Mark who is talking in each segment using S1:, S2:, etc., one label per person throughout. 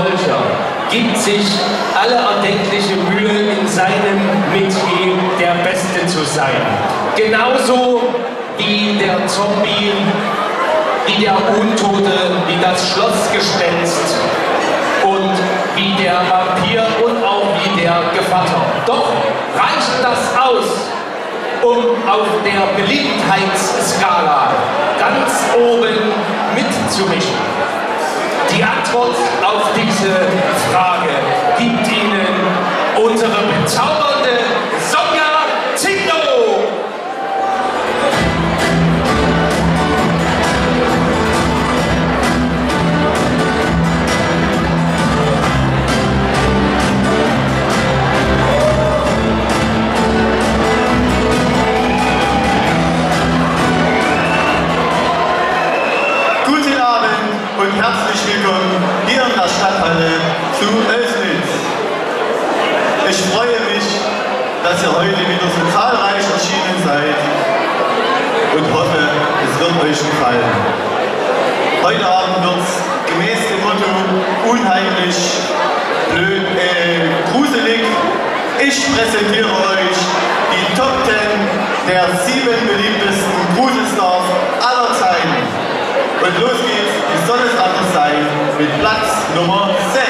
S1: solcher gibt sich alle erdenkliche Mühe, in seinem Metier der Beste zu sein. Genauso wie der Zombie, wie der Untote, wie das Schlossgespenst und wie der Vampir und auch wie der Gevatter. Doch reicht das aus, um auf der Beliebtheitsskala ganz oben mitzumischen? Die Antwort auf diese Frage gibt Ihnen unsere bezaubernde Sonja Zietlow.
S2: Guten Abend und herzlich willkommen hier in der Stadthalle zu Oelsnitz. Ich freue mich, dass ihr heute wieder so zahlreich erschienen seid und hoffe, es wird euch gefallen. Heute Abend wird es gemäß dem Motto unheimlich, blöd, gruselig. Ich präsentiere euch die Top 10 der 7 beliebtesten Gruselstars aller Zeiten. Und los geht's, wie soll es anders sein, mit Platz Nummer 6.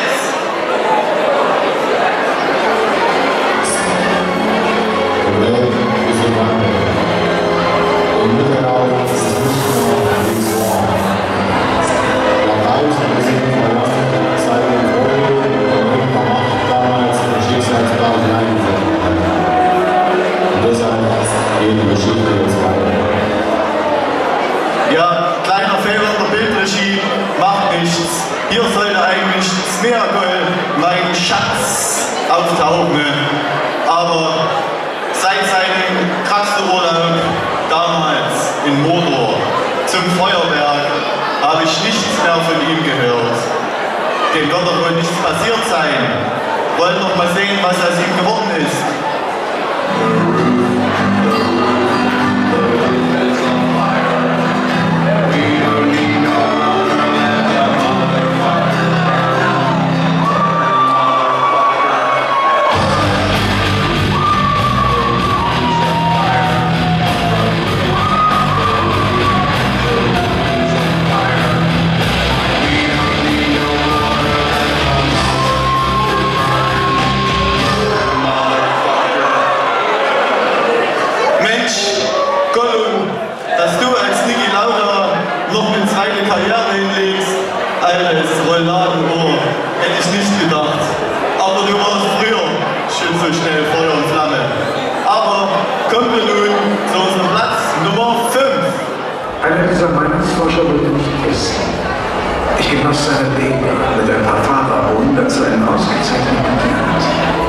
S2: Ja, kleiner Fehler in der Bildregie, macht nichts. Hier sollte eigentlich Smeagol, mein Schatz, auftauchen. Aber seit seinem Kratzurlaub damals in Mordor zum Feuerwerk habe ich nichts mehr von ihm gehört. Dem wird doch wohl nichts passiert sein. Wollen doch mal sehen, was aus ihm geworden ist. Karriere hinlegst, altes Rollladenohr, hätte ich nicht gedacht. Aber du warst früher schon so schnell Feuer und Flamme. Aber kommen wir nun zu unserem Platz Nummer 5.
S3: Einer dieser Meinungsforscher wollte mich testen. Ich genoss seine Leben mit ein paar Fahrerrunden dazu einen ausgezeichneten Dialog.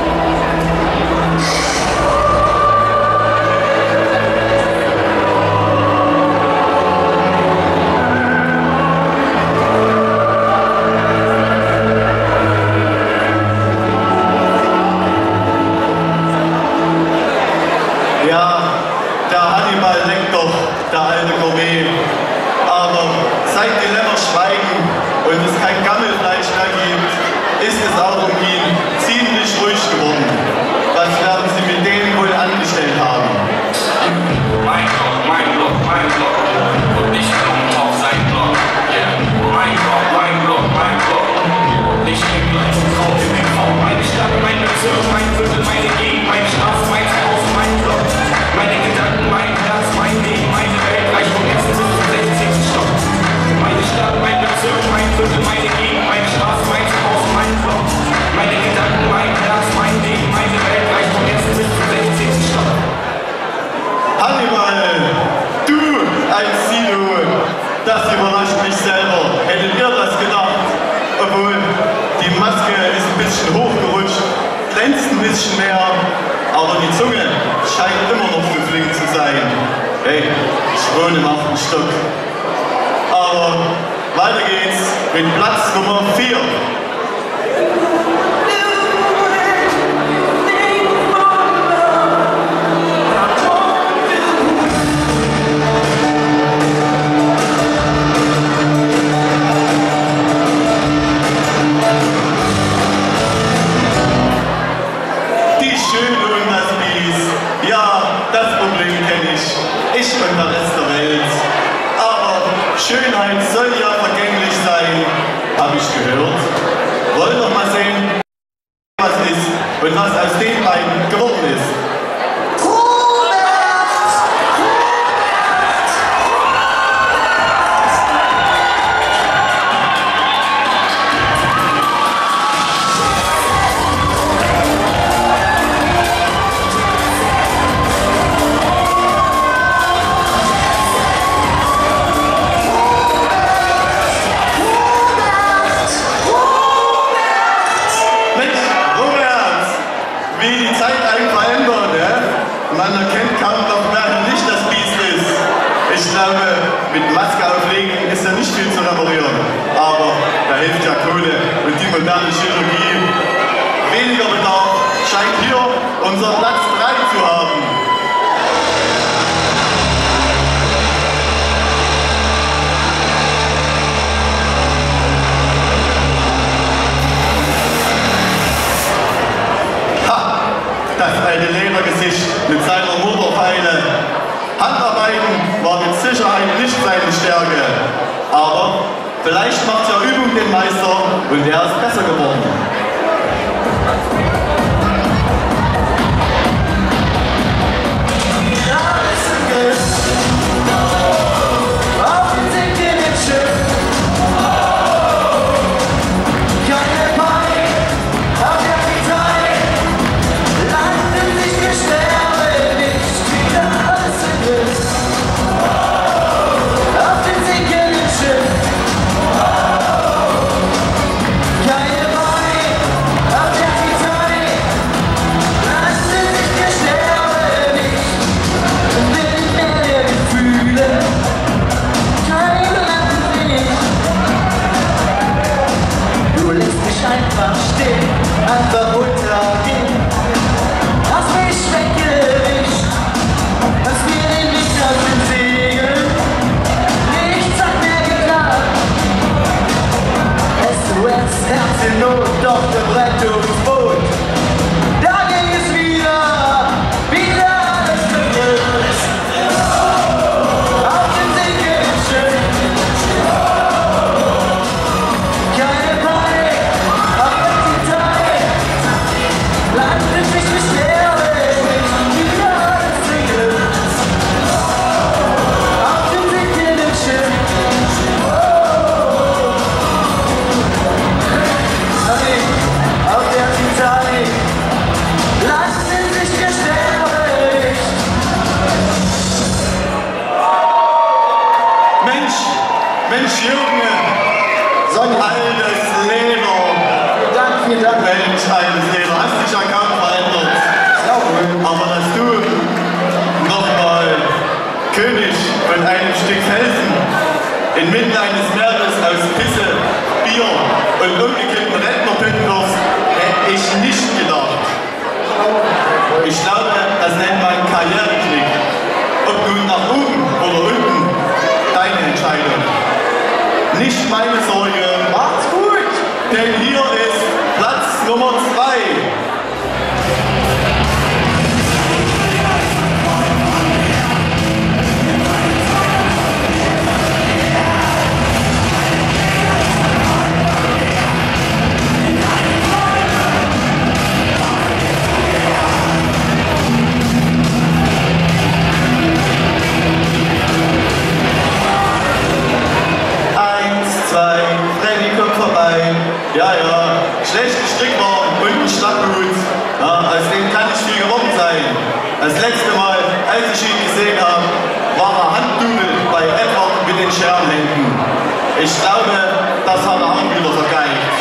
S2: Hey, ich wohne im 8. Stock. Aber weiter geht's mit Platz Nummer 4. und was aus den beiden geworden ist. Man erkennt kaum noch, wer nicht das Biest ist. Ich glaube, mit Maske auflegen ist ja nicht viel zu reparieren. Aber da hilft ja Kohle und die moderne Chirurgie. Weniger Bedarf scheint hier unseren Platz frei zu haben. Das alte Ledergesicht mit seiner Mutterpfeile. Handarbeiten war mit Sicherheit nicht seine Stärke. Aber vielleicht macht ja Übung den Meister und er ist besser geworden.
S4: Einfach runtergehen, hast mich weggewischt, hast mir den Licht aus den Segeln, nichts hat mir geklappt. SOS, Herz in Not, doch der Rettungsboot, da ging es wieder alles verrückt. Auf dem sinkenden Schiff, keine Panik, auf der Titanic.
S2: Mensch, Junge, so ein altes Leder.
S4: Vielen Dank.
S2: Mensch, altes Leder, hast dich ja kaum verändert.
S4: Ja, wohl.
S2: Aber dass du nochmal König von einem Stück Felsen inmitten eines Meeres aus Pisse, Bier und umgekippten Rentnerpitten wirst, hätte ich nicht gedacht. Ich glaube, das nennt man Karriereknick. Ob nun nach oben oder unten, deine Entscheidung. Nicht meine Sorge.
S4: Macht's gut.
S2: Denn hier ist Platz Nummer 2. Ja, schlechte Strickwaren und ein Schlackhut. Ja, aus dem kann nicht viel geworden sein. Das letzte Mal, als ich ihn gesehen habe, war er Handdubel bei Edward mit den Scherenhänden. Ich glaube, das hat er auch wieder vergeigt.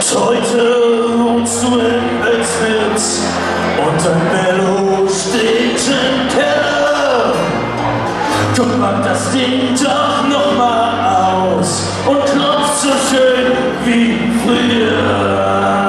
S5: Heute wohnst du in Elsnitz und dein Mello steht im Keller. Guck mal das Ding doch noch mal aus und klopft so schön wie früher.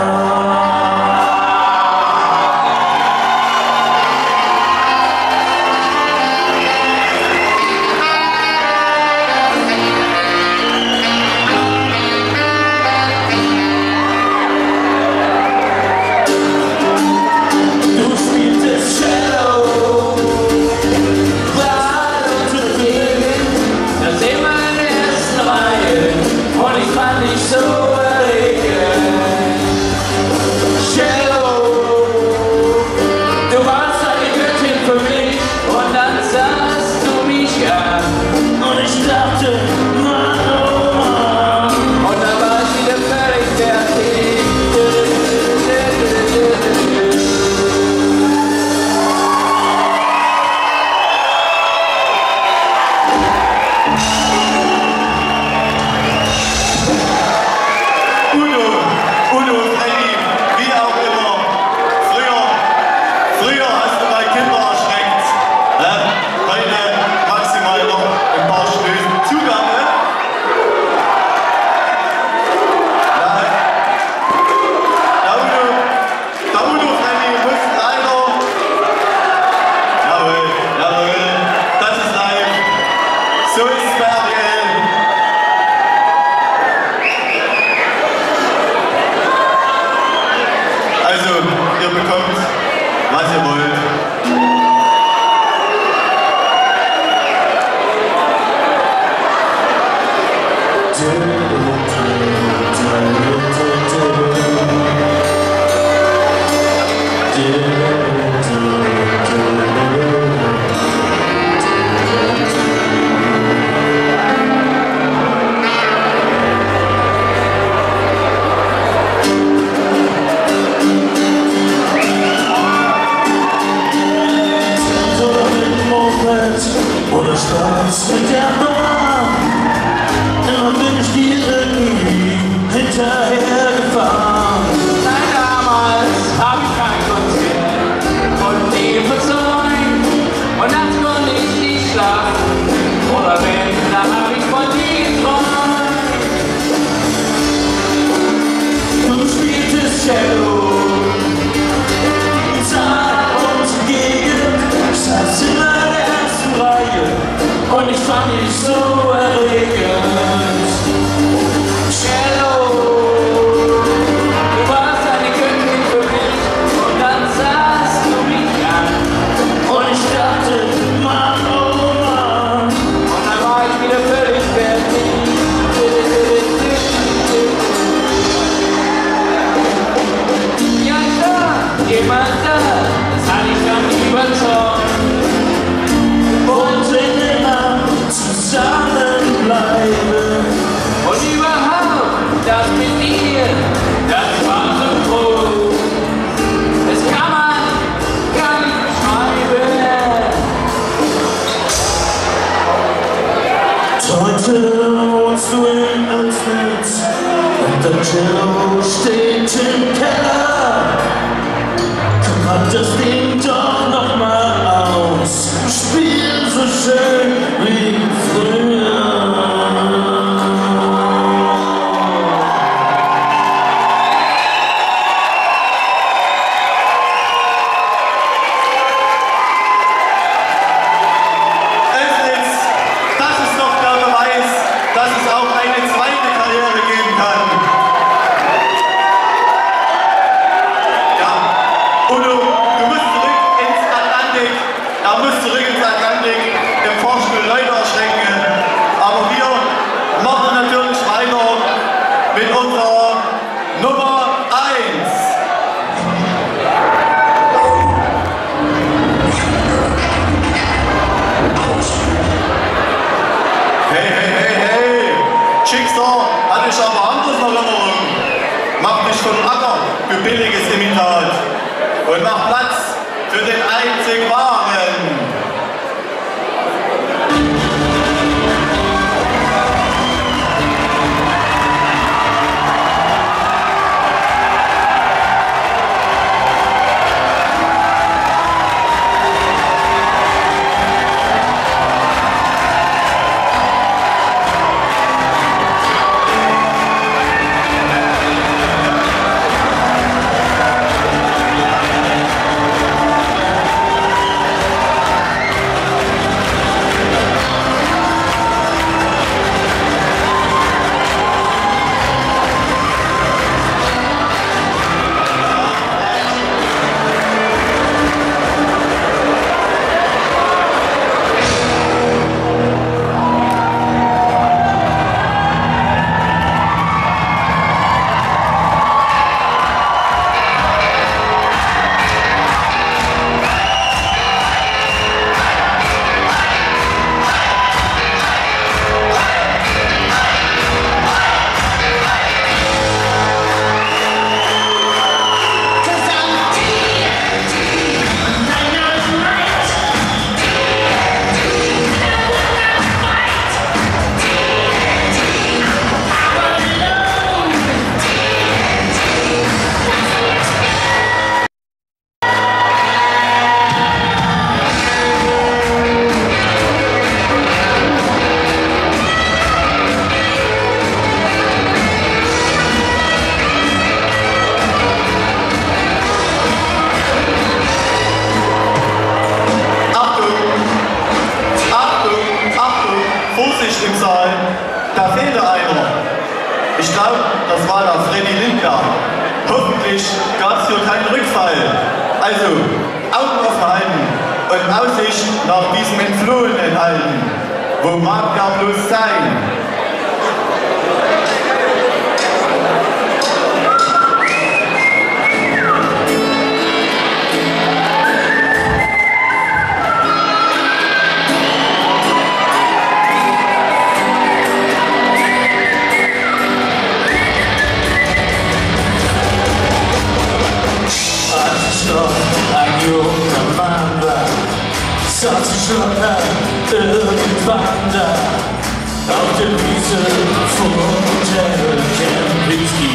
S5: Oder Spaß mit der Nummer, immer bin ich dir irgendwie hinterhergefahren.
S4: Nein, damals hab ich kein Konzert und Leben verzeugt und nachts konnte ich nicht schlafen. Oder wenn, dann hab ich von dir geträumt.
S5: Du spieltest Cello, Gitarre und Gegend, ich saß in meiner ersten Reihe und ich fand dich so erregend.
S4: Cello, du warst eine Königin für mich und dann sahst du mich an.
S5: Und ich dachte, Mann, oh Mann.
S4: Und dann war ich wieder völlig fertig. Ja, da, jemand da, das hatte ich dann überzeugt.
S5: Wollte immer zusammenbleiben.
S4: Und überhaupt, das mit dir, das war so groß. Das kann man gar nicht beschreiben.
S5: Heute wohnst du in Elsnitz und der Cello steht im Keller. Komm, pack das Ding doch noch mal aus, spiel so schön wie früher.
S2: Für billiges Imitat und mach Platz für den einzig wahren. Vater Freddy Lindner. Hoffentlich gab es hier keinen Rückfall. Also, Augen offen halten und Aussicht nach diesem Entflohenen halten. Wo mag der bloß sein?
S5: Ein junger Mann war, saß schon irgendwann da auf der Wiese vom Hotel Kempinski.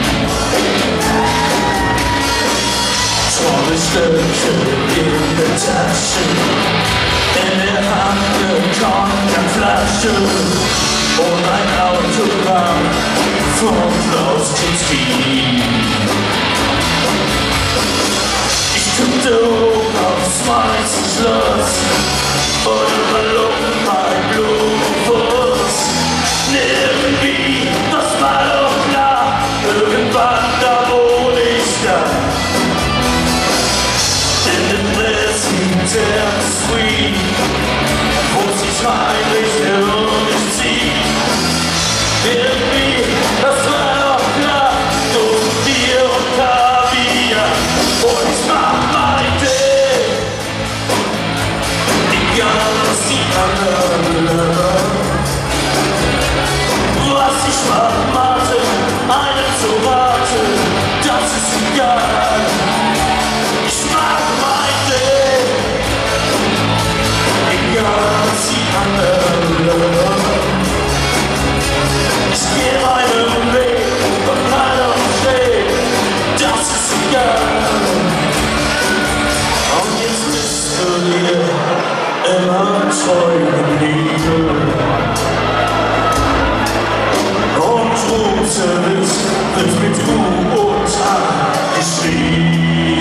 S5: Trommelstöcke in der Tasche, in der Hand eine Kornflasche und ein Autogramm von Klaus Kinski. Ich guckte hoch aufs weiße Schloss und überlog mein Blumenfuß. Irgendwie, das war doch klar, irgendwann da wohne ich da. In dem Präsidenten Suite, wo sich heimlich um mich zieht. Irgendwie, das war doch klar, durch Bier und Kaviar. Und ich mach mein Ding, egal was die anderen. Was ich mach, Martin, einem zu warten, das ist egal. Ich mach mein Ding, egal was die anderen. Ich geh meinen Weg und keiner steht, das ist egal. Und jetzt bist du dir immer treu geblieben. Und Rosenwitz wird mit U und A geschrieben.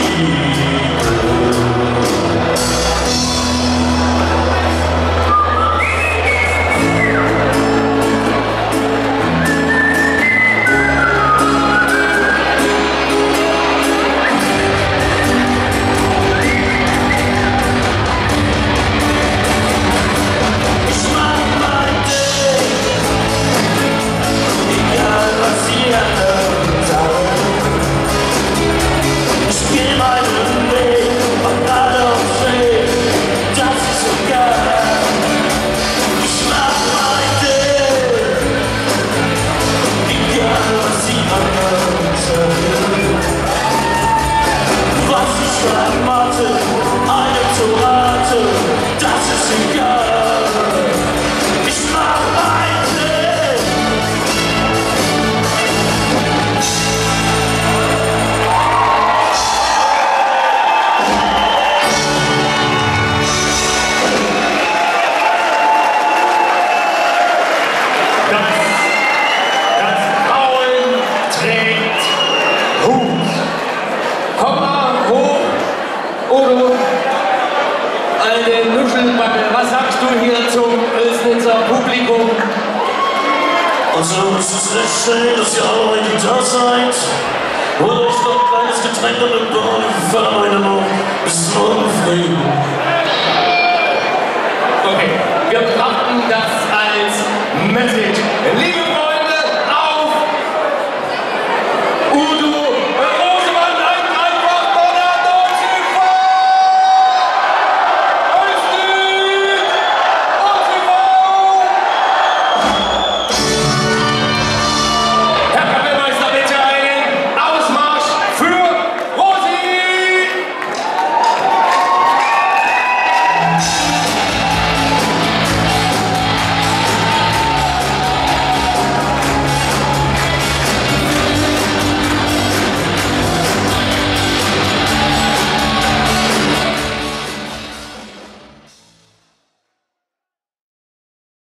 S1: Was sagst du hier zum Oelsnitzer Publikum?
S5: Also, es ist echt schön, dass ihr alle heute da seid. Holt euch noch ein kleines Getränk an der Bar und wir fahren heute noch bis morgen früh.
S1: Okay, wir brachten das als Message